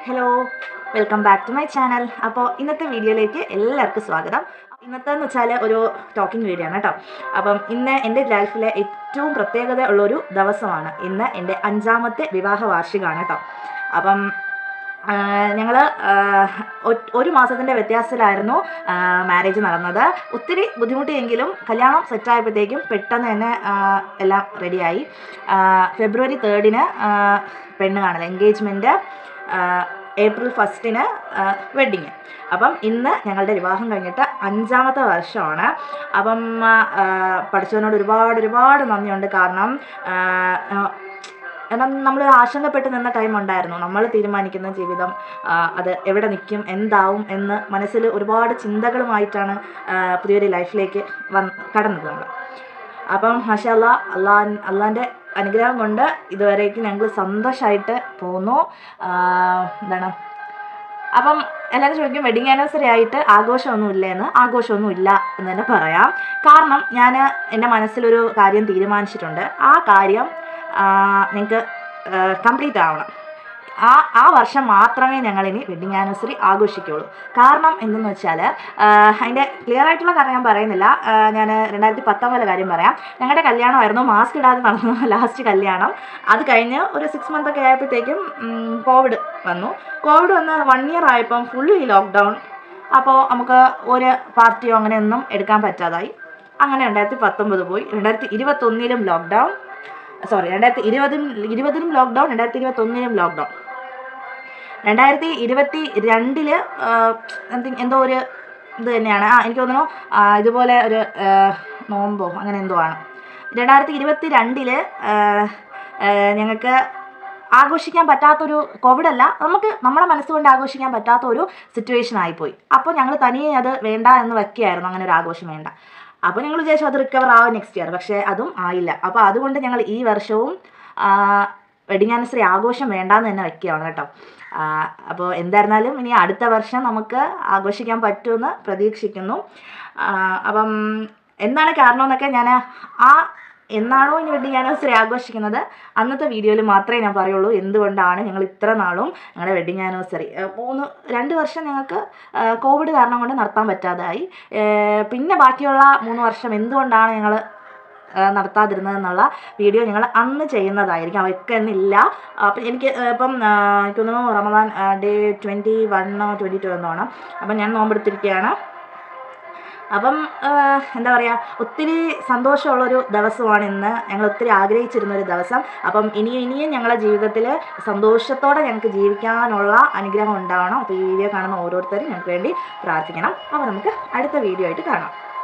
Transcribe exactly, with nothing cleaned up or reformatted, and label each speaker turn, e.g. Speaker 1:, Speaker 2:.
Speaker 1: Hello, welcome back to my channel. അപ്പോൾ ഇന്നത്തെ വീഡിയോയിലേക്ക് എല്ലാവർക്കും സ്വാഗതം. ഇന്നത്തെ എന്ന് വെച്ചാൽ ഒരു ടോക്കിംഗ് വീഡിയോ ആണ് കേട്ടോ. അപ്പം ഇന്ന് എൻ്റെ ലൈഫിലെ ഏറ്റവും പ്രത്യേകത ഉള്ളൊരു ദിവസമാണ്. ഇന്ന് എൻ്റെ അഞ്ചാമത്തെ വിവാഹ വാർഷികമാണ് കേട്ടോ. അപ്പം ഞങ്ങൾ ഒരു മാസത്തിൻ്റെ വ്യത്യാസത്തിലായിരുന്നു മാരേജ് നടന്നത്. ഒത്തിരി ബുദ്ധിമുട്ടിയെങ്കിലും കല്യാണം സെറ്റായപ്പോഴത്തേക്കും പെട്ടെന്ന് തന്നെ എല്ലാം റെഡിയായി. ഫെബ്രുവരി തേർഡിന് പെണ്ണ് കാണൽ, എൻഗേജ്മെൻറ്റ്, ഏപ്രിൽ ഫസ്റ്റിന് വെഡ്ഡിങ്. അപ്പം ഇന്ന് ഞങ്ങളുടെ വിവാഹം കഴിഞ്ഞിട്ട് അഞ്ചാമത്തെ വർഷമാണ്. അപ്പം പഠിച്ചവനോട് ഒരുപാട് ഒരുപാട് നന്ദിയുണ്ട്. കാരണം എന്നാൽ നമ്മൾ ആശങ്കപ്പെട്ട് നിന്ന ടൈം ഉണ്ടായിരുന്നു. നമ്മൾ തീരുമാനിക്കുന്ന ജീവിതം അത് എവിടെ നിൽക്കും, എന്താവും എന്ന് മനസ്സിൽ ഒരുപാട് ചിന്തകളുമായിട്ടാണ് പുതിയൊരു ലൈഫിലേക്ക് വന്ന് കടന്നത് നമ്മൾ. അപ്പം മാഷാ അല്ലാ, അള്ളാ അള്ളാൻ്റെ അനുഗ്രഹം കൊണ്ട് ഇതുവരേക്കും ഞങ്ങൾ സന്തോഷമായിട്ട് പോകുന്നു. എന്താണ് അപ്പം എല്ലാവരും ചോദിക്കും, വെഡിങ് ആനിവേഴ്സറി ആയിട്ട് ആഘോഷമൊന്നും ഇല്ലേന്ന്. ആഘോഷമൊന്നും ഇല്ല എന്ന് തന്നെ പറയാം. കാരണം ഞാൻ എൻ്റെ മനസ്സിലൊരു കാര്യം തീരുമാനിച്ചിട്ടുണ്ട്. ആ കാര്യം നിങ്ങൾക്ക് കംപ്ലീറ്റ് ആവണം. ആ ആ വർഷം മാത്രമേ ഞങ്ങളിനി വെഡ്ഡിങ് ആനിവേഴ്സറി ആഘോഷിക്കുകയുള്ളൂ. കാരണം എന്തെന്ന് വെച്ചാൽ, അതിൻ്റെ ക്ലിയർ ആയിട്ടുള്ള കാര്യം ഞാൻ പറയുന്നില്ല. ഞാൻ രണ്ടായിരത്തി പത്തൊമ്പതിലെ കാര്യം പറയാം. ഞങ്ങളുടെ കല്യാണമായിരുന്നു മാസ്ക് ഇടാതെ നടന്നു ലാസ്റ്റ് കല്യാണം. അത് കഴിഞ്ഞ് ഒരു സിക്സ് മന്ത് ഒക്കെ ആയപ്പോഴത്തേക്കും കോവിഡ് വന്നു. കോവിഡ് വന്ന് വൺ ഇയർ ആയപ്പം ഫുള്ളി ലോക്ക്ഡൗൺ. അപ്പോൾ നമുക്ക് ഒരു പാർട്ടിയോ അങ്ങനെയൊന്നും എടുക്കാൻ പറ്റാതായി. അങ്ങനെ രണ്ടായിരത്തി പത്തൊമ്പത് പോയി. രണ്ടായിരത്തി ഇരുപത്തൊന്നിലും ലോക്ക്ഡൗൺ സോറി രണ്ടായിരത്തി ഇരുപതിലും ഇരുപതിലും ലോക്ക്ഡൗൺ രണ്ടായിരത്തി ഇരുപത്തൊന്നിലും ലോക്ക്ഡൗൺ രണ്ടായിരത്തി ഇരുപത്തി രണ്ടില് എന്തോ ഒരു ഇത് തന്നെയാണ്. ആ എനിക്ക് തോന്നുന്നു ഇതുപോലെ ഒരു നോമ്പോ അങ്ങനെ എന്തോ ആണ്. രണ്ടായിരത്തി ഇരുപത്തി രണ്ടില് ഞങ്ങൾക്ക് ആഘോഷിക്കാൻ പറ്റാത്തൊരു, കോവിഡല്ല, നമുക്ക് നമ്മുടെ മനസ്സുകൊണ്ട് ആഘോഷിക്കാൻ പറ്റാത്ത ഒരു സിറ്റുവേഷൻ ആയിപ്പോയി. അപ്പോൾ ഞങ്ങൾ തനിയെ അത് വേണ്ട എന്ന് വയ്ക്കുകയായിരുന്നു. അങ്ങനെ ഒരു ആഘോഷം വേണ്ട. അപ്പോൾ ഞങ്ങൾ വിചാരിച്ചു അത് റിക്കവർ ആവും നെക്സ്റ്റ് ഇയർ. പക്ഷേ അതും ആയില്ല. അപ്പോൾ അതുകൊണ്ട് ഞങ്ങൾ ഈ വർഷവും വെഡിങ് ആനിവേഴ്സറി ആഘോഷം വേണ്ടാന്ന് തന്നെ വയ്ക്കുകയാണ് കേട്ടോ. അപ്പോൾ എന്തായിരുന്നാലും ഇനി അടുത്ത വർഷം നമുക്ക് ആഘോഷിക്കാൻ പറ്റുമെന്ന് പ്രതീക്ഷിക്കുന്നു. അപ്പം എന്താണ് കാരണമെന്നൊക്കെ ഞാൻ ആ എന്നാണോ ഇനി വെഡ്ഡിങ് ആനിവേഴ്സറി ആഘോഷിക്കുന്നത് അന്നത്തെ വീഡിയോയിൽ മാത്രമേ ഞാൻ പറയുള്ളൂ. എന്തുകൊണ്ടാണ് ഞങ്ങൾ ഇത്ര നാളും ഞങ്ങളുടെ വെഡ്ഡിങ് ആനിവേഴ്സറി മൂന്ന് രണ്ട് വർഷം ഞങ്ങൾക്ക് കോവിഡ് കാരണം കൊണ്ട് നടത്താൻ പറ്റാതായി. പിന്നെ ബാക്കിയുള്ള മൂന്ന് വർഷം എന്തുകൊണ്ടാണ് ഞങ്ങൾ നടത്താതിരുന്നതെന്നുള്ള വീഡിയോ ഞങ്ങൾ അന്ന് ചെയ്യുന്നതായിരിക്കും. അവർക്ക് എന്നില്ല. അപ്പം എനിക്ക് ഇപ്പം എനിക്ക് തോന്നുന്നു റമദാൻ ഡേ ട്വൻറ്റി വണ്ണോ ട്വൻറ്റി ടു എന്നോ ആണ്. അപ്പം ഞാൻ നോമ്പെടുത്തിരിക്കുകയാണ്. അപ്പം എന്താ പറയുക, ഒത്തിരി സന്തോഷമുള്ളൊരു ദിവസമാണ് ഇന്ന്. ഞങ്ങൾ ഒത്തിരി ആഗ്രഹിച്ചിരുന്നൊരു ദിവസം. അപ്പം ഇനിയും ഇനിയും ഞങ്ങളുടെ ജീവിതത്തിൽ സന്തോഷത്തോടെ ഞങ്ങൾക്ക് ജീവിക്കാനുള്ള അനുഗ്രഹം ഉണ്ടാവണം. അപ്പോൾ ഈ വീഡിയോ കാണുന്ന ഓരോരുത്തരും ഞങ്ങൾക്ക് വേണ്ടി പ്രാർത്ഥിക്കണം. അപ്പോൾ നമുക്ക് അടുത്ത വീഡിയോ ആയിട്ട് കാണാം.